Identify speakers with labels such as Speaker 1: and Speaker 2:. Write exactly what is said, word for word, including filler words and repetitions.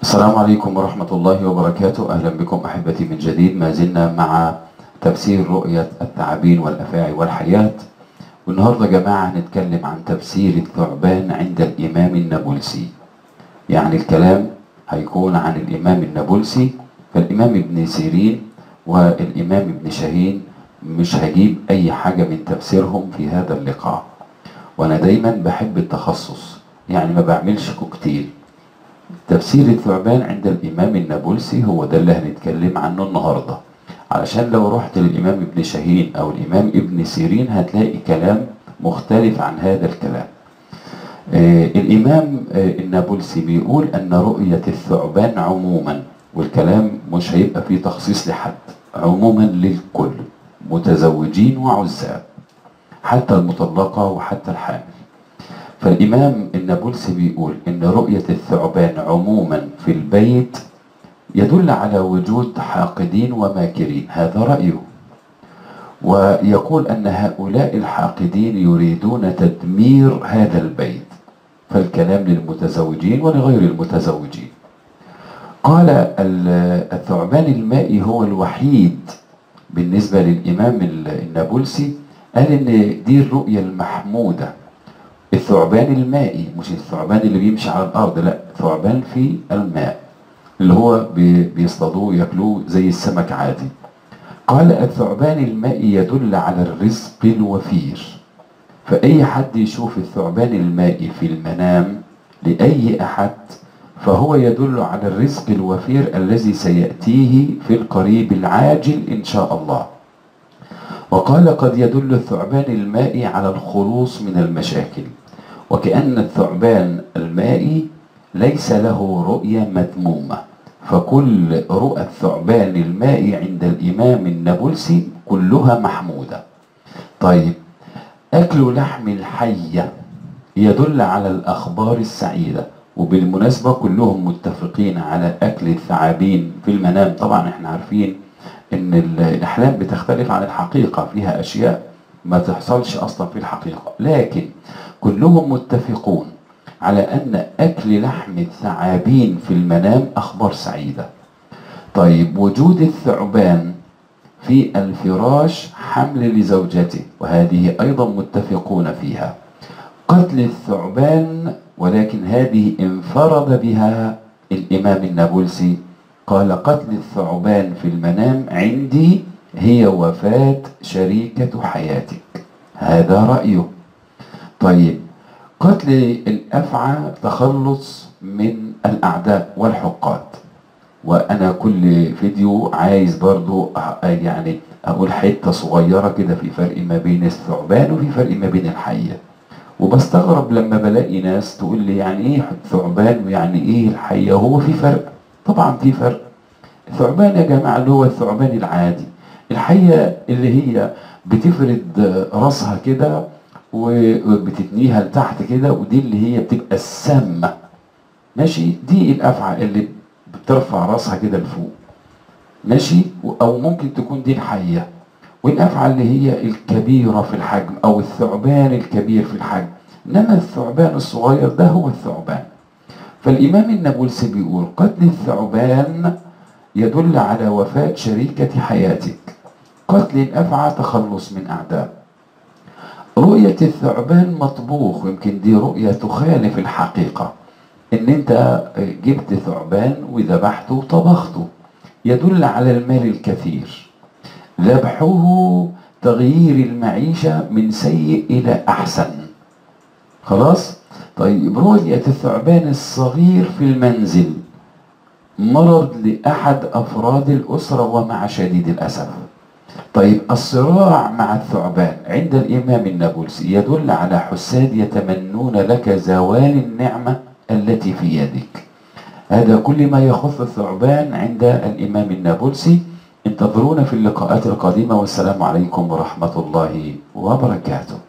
Speaker 1: السلام عليكم ورحمة الله وبركاته. أهلا بكم أحبتي من جديد. ما زلنا مع تفسير رؤية الثعابين والأفاعي والحياة، والنهاردة يا جماعة هنتكلم عن تفسير الثعبان عند الإمام النابلسي. يعني الكلام هيكون عن الإمام النابلسي، فالإمام ابن سيرين والإمام ابن شاهين مش هجيب أي حاجة من تفسيرهم في هذا اللقاء، وأنا دايما بحب التخصص، يعني ما بعملش كوكتيل. تفسير الثعبان عند الإمام النابلسي هو ده اللي هنتكلم عنه النهاردة، علشان لو رحت للإمام ابن شاهين أو الإمام ابن سيرين هتلاقي كلام مختلف عن هذا الكلام. آه الإمام آه النابلسي بيقول أن رؤية الثعبان عموما، والكلام مش هيبقى فيه تخصيص لحد، عموما للكل، متزوجين وعزاب، حتى المطلقة وحتى الحامل. فالإمام النابلسي بيقول إن رؤية الثعبان عموما في البيت يدل على وجود حاقدين وماكرين، هذا رأيه. ويقول أن هؤلاء الحاقدين يريدون تدمير هذا البيت، فالكلام للمتزوجين ولغير المتزوجين. قال الثعبان المائي هو الوحيد بالنسبة للإمام النابلسي، قال إن دي الرؤية المحمودة. الثعبان المائي، مش الثعبان اللي بيمشي على الارض، لا، ثعبان في الماء اللي هو بيصطادوه ياكلوه زي السمك عادي. قال الثعبان المائي يدل على الرزق الوفير، فاي حد يشوف الثعبان المائي في المنام لاي احد فهو يدل على الرزق الوفير الذي سياتيه في القريب العاجل ان شاء الله. وقال قد يدل الثعبان المائي على الخلوص من المشاكل، وكأن الثعبان المائي ليس له رؤية مذمومة، فكل رؤى الثعبان المائي عند الإمام النابلسي كلها محمودة. طيب، أكل لحم الحية يدل على الأخبار السعيدة، وبالمناسبة كلهم متفقين على أكل الثعابين في المنام. طبعا احنا عارفين ان الاحلام بتختلف عن الحقيقة، فيها اشياء ما تحصلش اصلا في الحقيقة، لكن كلهم متفقون على ان اكل لحم الثعابين في المنام اخبار سعيدة. طيب، وجود الثعبان في الفراش حمل لزوجته، وهذه ايضا متفقون فيها. قتل الثعبان، ولكن هذه انفرد بها الامام النابلسي، قال قتل الثعبان في المنام عندي هي وفاة شريكة حياتك، هذا رأيه. طيب، قتل الأفعى تخلص من الأعداء والحقاد. وأنا كل فيديو عايز برضو يعني أقول حتة صغيرة كده في فرق ما بين الثعبان وفي فرق ما بين الحية، وبستغرب لما بلاقي ناس تقول لي يعني إيه الثعبان ويعني إيه الحية، هو في فرق؟ طبعا في فرق. الثعبان يا جماعة اللي هو الثعبان العادي، الحية اللي هي بتفرد راسها كده وبتتنيها لتحت كده، ودي اللي هي بتبقى السامة، ماشي؟ دي الأفعى اللي بترفع راسها كده لفوق، ماشي؟ أو ممكن تكون دي الحية. والأفعى اللي هي الكبيرة في الحجم، أو الثعبان الكبير في الحجم، إنما الثعبان الصغير ده هو الثعبان. فالإمام النابلسي بيقول قتل الثعبان يدل على وفاة شريكة حياتك، قتل الأفعى تخلص من أعداء. رؤية الثعبان مطبوخ، ويمكن دي رؤية تخالف الحقيقة، إن أنت جبت ثعبان وذبحته وطبخته، يدل على المال الكثير. ذبحه تغيير المعيشة من سيء إلى أحسن، خلاص؟ طيب، رؤية الثعبان الصغير في المنزل مرض لأحد أفراد الأسرة ومع شديد الأسف. طيب، الصراع مع الثعبان عند الإمام النابلسي يدل على حساد يتمنون لك زوال النعمة التي في يدك. هذا كل ما يخص الثعبان عند الإمام النابلسي. انتظرونا في اللقاءات القادمة، والسلام عليكم ورحمة الله وبركاته.